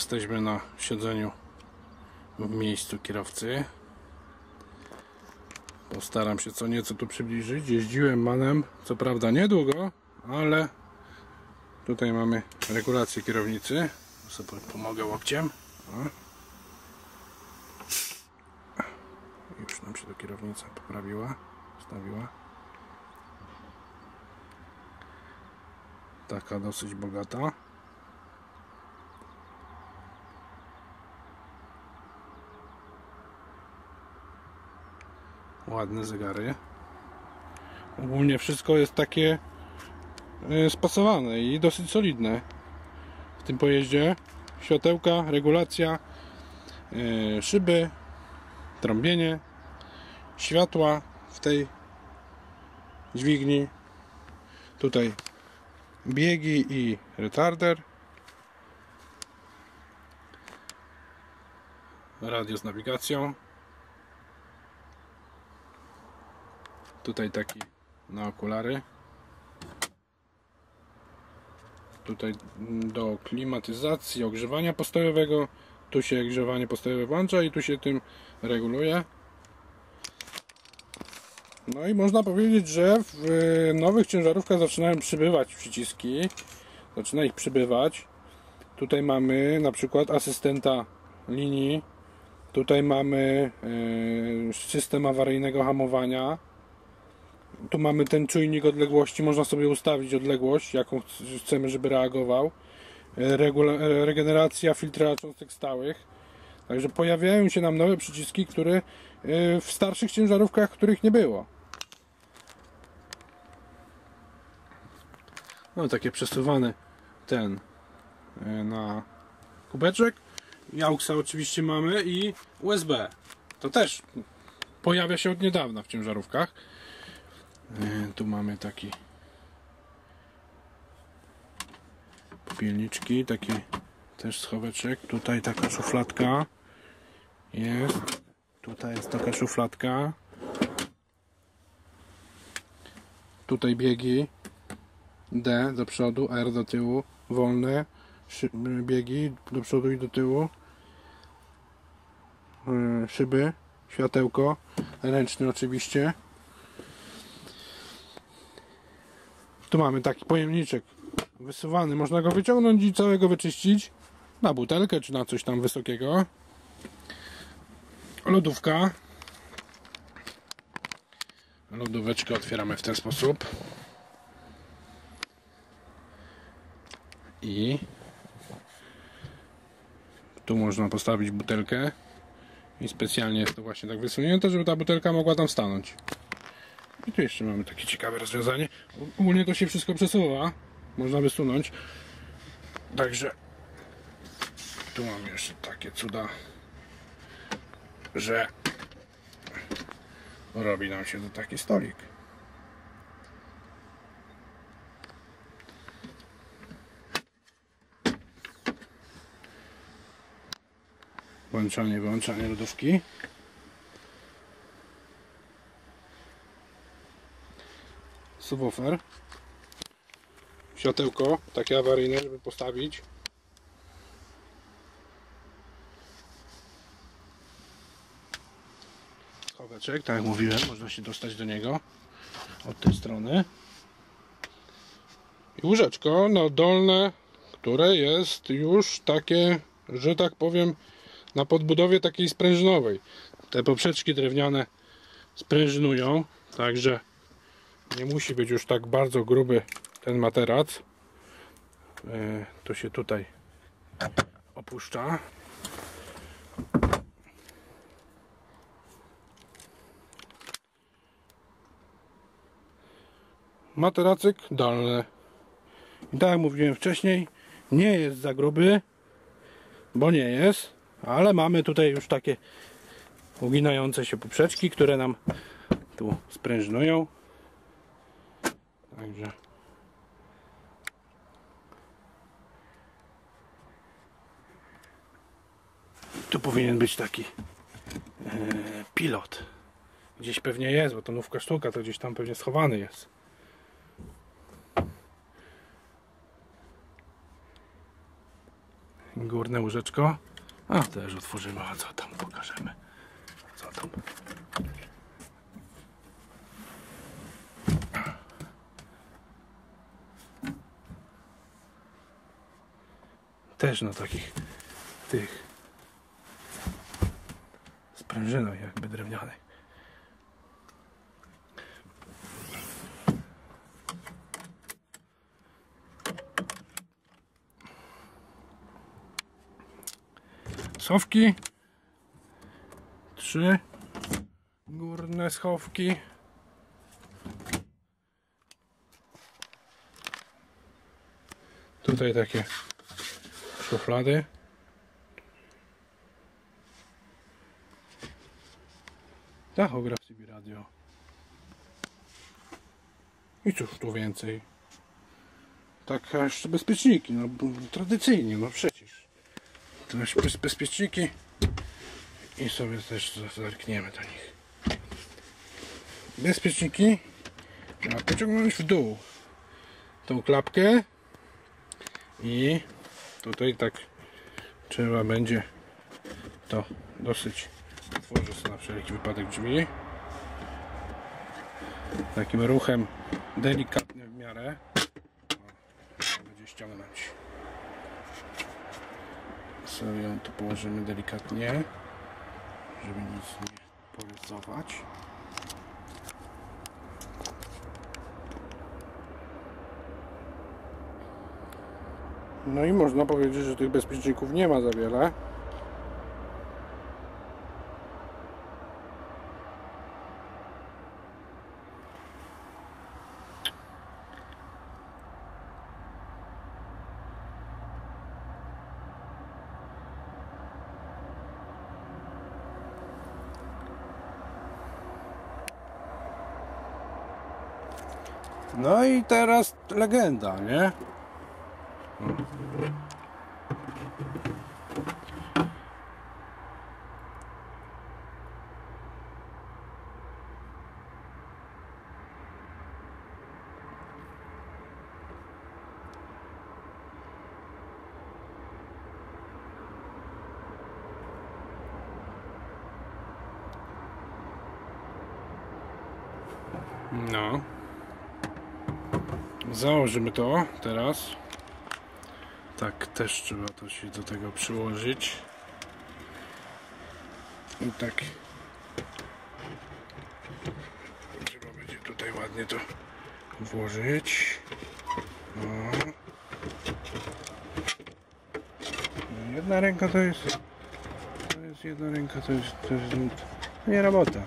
Jesteśmy na siedzeniu w miejscu kierowcy. Postaram się co nieco tu przybliżyć. Jeździłem Manem, co prawda niedługo, ale tutaj mamy regulację kierownicy. Sobie pomogę łokciem. Już nam się to kierownica poprawiła, ustawiła. Taka dosyć bogata. Ładne zegary. Ogólnie wszystko jest takie spasowane i dosyć solidne w tym pojeździe. Światełka, regulacja, szyby, trąbienie, światła w tej dźwigni. Tutaj biegi i retarder. Radio z nawigacją. Tutaj taki na okulary. Tutaj do klimatyzacji, ogrzewania postojowego. Tu się grzewanie postojowe włącza i tu się tym reguluje. No i można powiedzieć, że w nowych ciężarówkach zaczynają przybywać przyciski. Zaczyna ich przybywać. Tutaj mamy na przykład asystenta linii. Tutaj mamy system awaryjnego hamowania. Tu mamy ten czujnik odległości. Można sobie ustawić odległość, jaką chcemy, żeby reagował. Regeneracja filtra cząstek stałych. Także pojawiają się nam nowe przyciski, które w starszych ciężarówkach, których nie było. No takie przesuwany ten na kubeczek. I AUXa oczywiście mamy i USB. To też pojawia się od niedawna w ciężarówkach. Tu mamy taki popielniczki, taki też schoweczek. Tutaj taka szufladka jest. Tutaj jest taka szufladka. Tutaj biegi D do przodu, R do tyłu, wolne biegi do przodu i do tyłu, szyby, światełko, ręczny oczywiście. Tu mamy taki pojemniczek wysuwany, można go wyciągnąć i całego wyczyścić na butelkę czy na coś tam wysokiego. Lodówka. Lodóweczkę otwieramy w ten sposób. I tu można postawić butelkę i specjalnie jest to właśnie tak wysunięte, żeby ta butelka mogła tam stanąć. I tu jeszcze mamy takie ciekawe rozwiązanie. Ogólnie to się wszystko przesuwa, można wysunąć. Także tu mamy jeszcze takie cuda, że robi nam się to taki stolik. Włączanie, wyłączanie lodówki. Subwoofer. Światełko takie awaryjne, żeby postawić. Schoweczek, tak jak mówiłem, można się dostać do niego od tej strony. I łóżeczko no dolne, które jest już takie, że tak powiem, na podbudowie takiej sprężynowej. Te poprzeczki drewniane sprężynują, także nie musi być już tak bardzo gruby ten materac. To się tutaj opuszcza. Materacyk dolny. I tak jak mówiłem wcześniej, nie jest za gruby, bo nie jest, ale mamy tutaj już takie uginające się poprzeczki, które nam tu sprężynują. Także tu powinien być taki pilot. Gdzieś pewnie jest, bo to nówka sztuka, to gdzieś tam pewnie schowany jest. Górne łóżeczko. A, też otworzymy, a co tam pokażemy. Co tam? Też na takich tych sprężynach jakby drewnianych. Schowki. 3 górne schowki. Tutaj takie szuflady. Tachograf CB radio. I cóż tu więcej? Tak jeszcze bezpieczniki, no tradycyjnie, no przecież. To już bezpieczniki i sobie też zerkniemy do nich. Bezpieczniki trzeba pociągnąć w dół tą klapkę i tutaj tak trzeba będzie to dosyć otworzyć sobie na wszelki wypadek drzwi takim ruchem delikatnie w miarę będzie ściągnąć sobie ją tu położymy delikatnie, żeby nic nie porysować. No i można powiedzieć, że tych bezpieczników nie ma za wiele. No i teraz legenda, nie? No. Założymy to teraz. Tak, też trzeba to się do tego przyłożyć. I tak trzeba będzie tutaj ładnie to włożyć. No. Jedna ręka to jest jedna ręka to jest nie robota.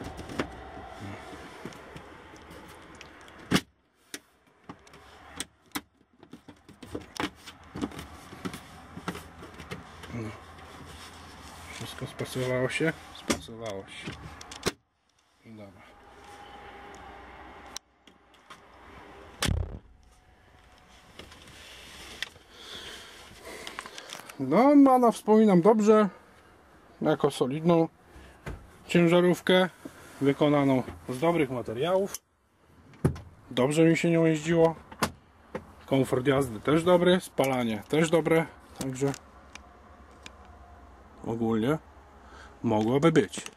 No. Wszystko spasowało się? Spasowało się. I dobra. No, Mana wspominam dobrze. Jako solidną ciężarówkę. Wykonaną z dobrych materiałów. Dobrze mi się nią jeździło. Komfort jazdy też dobry. Spalanie też dobre. Także ogólnie mogłoby być.